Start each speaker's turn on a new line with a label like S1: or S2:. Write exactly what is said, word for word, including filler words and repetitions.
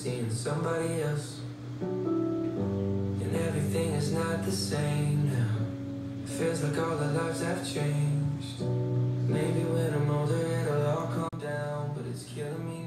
S1: seeing somebody else, and everything is not the same now. It feels like all our lives have changed. Maybe when I'm older it'll all calm down, but it's killing me